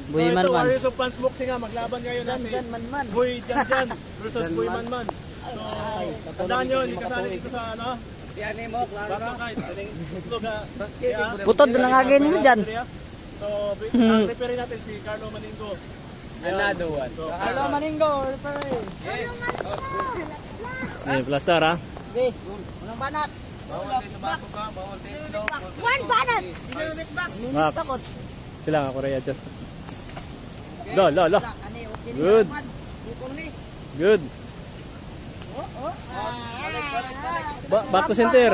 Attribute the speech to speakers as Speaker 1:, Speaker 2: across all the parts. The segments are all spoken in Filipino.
Speaker 1: Boy
Speaker 2: ito,
Speaker 1: Manman.
Speaker 2: Warriors of Fans Boxing nga, maglaban ngayon na si Boy Janjan versus Boy Manman. So, tandaan nyo, hindi kasali dito sa ano?
Speaker 1: Putod na nga ganyan mo dyan.
Speaker 2: So, prepare natin si Carlo Maningo.
Speaker 3: Another one.
Speaker 1: Carlo Maningo, referee.
Speaker 2: Eh, plaster ha?
Speaker 1: Okay, unang banat.
Speaker 4: One banat.
Speaker 2: Max. Sila nga, Korea, just. Lo. Good. Good. Back to center.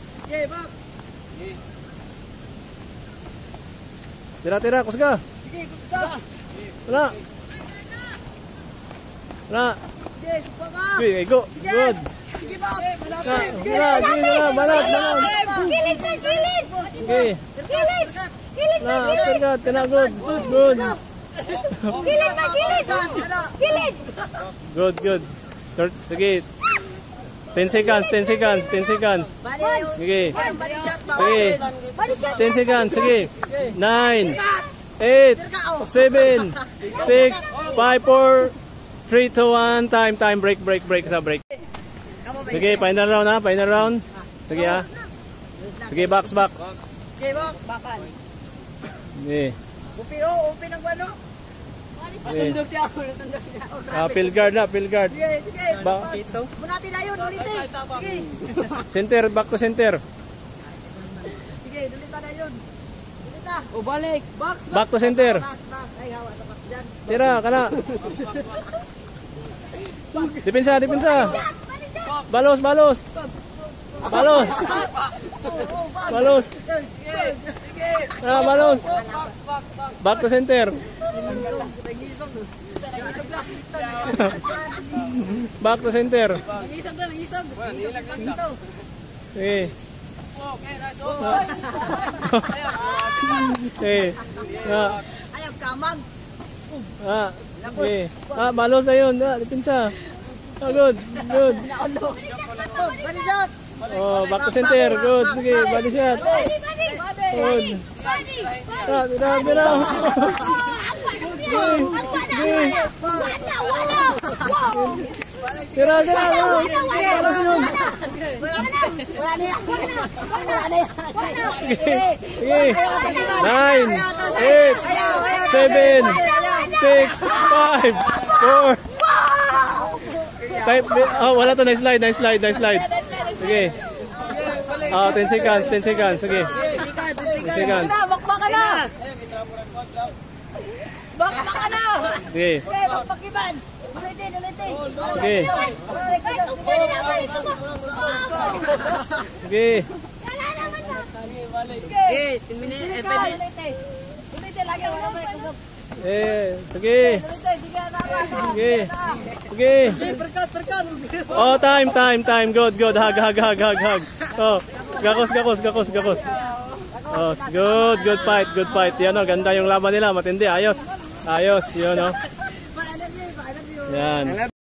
Speaker 2: Tira, kusga. Wala. Okay, go. Good. Balat. Okay. Good. Good. Sige. 10 seconds. Sige. 10 seconds. Sige. 9, 8, 7, 6, 5, 4, 3, 2, 1. Time. Break. Sige, final round. Sige ha. Sige, box.
Speaker 1: Okay, bakan.
Speaker 2: Sige.
Speaker 1: Upi ng ano? Nasundog siya.
Speaker 2: Field guard.
Speaker 1: Sige. Bunatin na yun, ulitin. Sige.
Speaker 2: Back to center.
Speaker 1: Sige, dulita na yun. Dulita. O balik.
Speaker 2: Back to center.
Speaker 1: Ay, hawa sa box dyan.
Speaker 2: Tira, kana. Depensa. Balos. Balos. Back to center. Back to center. Okay.
Speaker 1: Ayaw kamang.
Speaker 2: Okay. Balos na yun. Depensa. Good.
Speaker 1: Bali shot.
Speaker 2: Oh, back to center. Good. Sige, body shot. Good. Tira. Tira. Sige. 9, 8, 7, 6, 5, 4. Wala to. Nice slide. Sige. 10 seconds. Sige. 10 seconds.
Speaker 1: Bakbaka na.
Speaker 2: Sige.
Speaker 1: Bakbakiban. Ulitin.
Speaker 2: Sige. Sige. Sige. Oh, time. Good. Hug. Oh, gakos. Oh, good fight. Yan oh, ganda yung laban nila, matindi. Ayos. Yun oh. Yan.